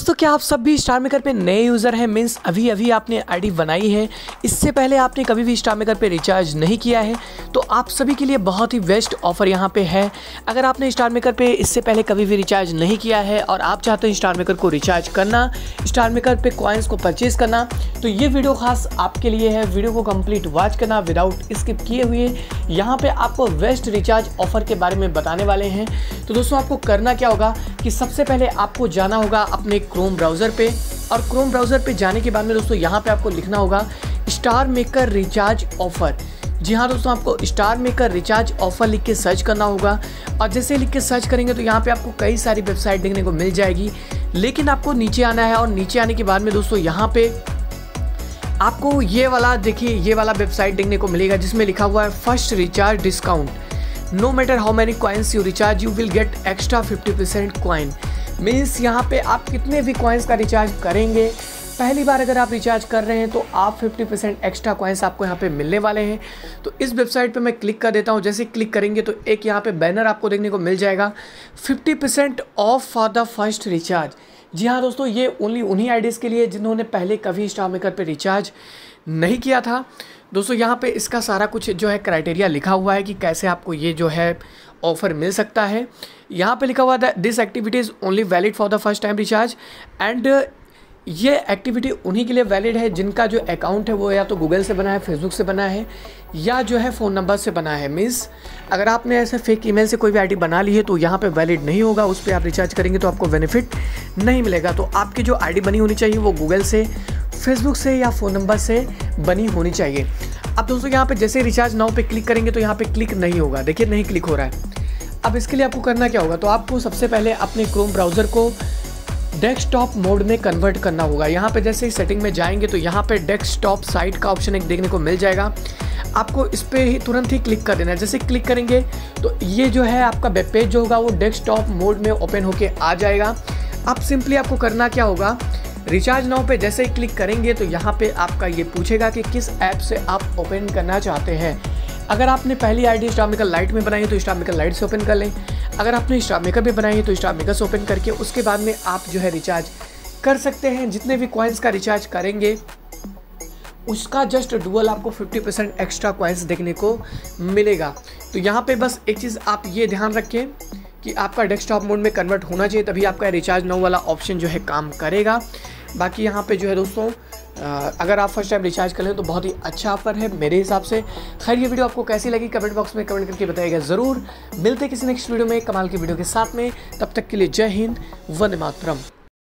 दोस्तों क्या आप सब भी स्टार मेकर पे नए यूज़र हैं, मीन्स अभी अभी आपने आईडी बनाई है, इससे पहले आपने कभी भी स्टार मेकर पे रिचार्ज नहीं किया है, तो आप सभी के लिए बहुत ही बेस्ट ऑफर यहाँ पे है। अगर आपने स्टार मेकर पे इससे पहले कभी भी रिचार्ज नहीं किया है और आप चाहते हैं स्टार मेकर को रिचार्ज करना, स्टार मेकर पे कॉइन्स को परचेज करना, तो ये वीडियो खास आपके लिए है। वीडियो को कंप्लीट वॉच करना विदाउट स्किप किए हुए। यहाँ पे आपको बेस्ट रिचार्ज ऑफर के बारे में बताने वाले हैं। तो दोस्तों आपको करना क्या होगा कि सबसे पहले आपको जाना होगा अपने क्रोम ब्राउज़र पे, और क्रोम ब्राउज़र पे जाने के बाद में दोस्तों यहाँ पे आपको लिखना होगा स्टार मेकर रिचार्ज ऑफर। जी हाँ दोस्तों, आपको स्टार मेकर रिचार्ज ऑफर लिख के सर्च करना होगा, और जैसे लिख के सर्च करेंगे तो यहाँ पे आपको कई सारी वेबसाइट देखने को मिल जाएगी। लेकिन आपको नीचे आना है, और नीचे आने के बाद में दोस्तों यहाँ पे आपको ये वाला देखिए, ये वाला वेबसाइट देखने को मिलेगा जिसमें लिखा हुआ है first recharge discount. No matter how many coins you recharge you will get extra 50% coin. Means यहाँ पे आप कितने भी कॉइन्स का रिचार्ज करेंगे, पहली बार अगर आप रिचार्ज कर रहे हैं तो आप 50% एक्स्ट्रा कॉइन्स आपको यहाँ पे मिलने वाले हैं। तो इस वेबसाइट पे मैं क्लिक कर देता हूँ। जैसे क्लिक करेंगे तो एक यहाँ पे बैनर आपको देखने को मिल जाएगा 50% off for the first recharge. जी हाँ दोस्तों, ये ओनली उन्हीं आईडीज़ के लिए जिन्होंने पहले कभी स्टार मेकर पे रिचार्ज नहीं किया था। दोस्तों यहाँ पे इसका सारा कुछ जो है क्राइटेरिया लिखा हुआ है कि कैसे आपको ये जो है ऑफ़र मिल सकता है। यहाँ पे लिखा हुआ है this activity is only valid for the first time recharge, and ये एक्टिविटी उन्हीं के लिए वैलिड है जिनका जो अकाउंट है वो या तो गूगल से बना है, फेसबुक से बना है, या जो है फ़ोन नंबर से बना है। मीन्स अगर आपने ऐसे फेक ईमेल से कोई भी आईडी बना ली है तो यहाँ पे वैलिड नहीं होगा, उस पर आप रिचार्ज करेंगे तो आपको बेनिफिट नहीं मिलेगा। तो आपकी जो आईडी बनी होनी चाहिए वो गूगल से, फेसबुक से या फ़ोन नंबर से बनी होनी चाहिए। अब दोस्तों यहाँ पे जैसे रिचार्ज नाउ पे क्लिक करेंगे तो यहाँ पे क्लिक नहीं होगा, देखिए नहीं क्लिक हो रहा है। अब इसके लिए आपको करना क्या होगा, तो आपको सबसे पहले अपने क्रोम ब्राउज़र को डेस्कटॉप मोड में कन्वर्ट करना होगा। यहाँ पे जैसे ही सेटिंग में जाएंगे तो यहाँ पे डेस्कटॉप साइट का ऑप्शन एक देखने को मिल जाएगा, आपको इस पर ही तुरंत ही क्लिक कर देना है। जैसे क्लिक करेंगे तो ये जो है आपका वेब पेज जो होगा वो डेस्कटॉप मोड में ओपन होके आ जाएगा। अब सिंपली आपको करना क्या होगा, रिचार्ज नाउ पे जैसे ही क्लिक करेंगे तो यहाँ पे आपका ये पूछेगा कि किस ऐप से आप ओपन करना चाहते हैं। अगर आपने पहली आईडी स्टार मेकर लाइट में बनाई है तो स्टार मेकर लाइट से ओपन कर लें। अगर आपने स्टार मेकर में बनाई है तो स्टार मेकर से ओपन करके उसके बाद में आप जो है रिचार्ज कर सकते हैं। जितने भी कॉइन्स का रिचार्ज करेंगे उसका जस्ट डुअल आपको 50% एक्स्ट्रा कॉइन्स देखने को मिलेगा। तो यहाँ पे बस एक चीज़ आप ये ध्यान रखें कि आपका डेस्कटॉप मोड में कन्वर्ट होना चाहिए, तभी आपका रिचार्ज नाउ वाला ऑप्शन जो है काम करेगा। बाकी यहाँ पे जो है दोस्तों अगर आप फर्स्ट टाइम रिचार्ज कर लें तो बहुत ही अच्छा ऑफर है मेरे हिसाब से। खैर ये वीडियो आपको कैसी लगी कमेंट बॉक्स में कमेंट करके बताइएगा ज़रूर। मिलते हैं किसी नेक्स्ट वीडियो में कमाल की वीडियो के साथ में, तब तक के लिए जय हिंद, वंदे मातरम।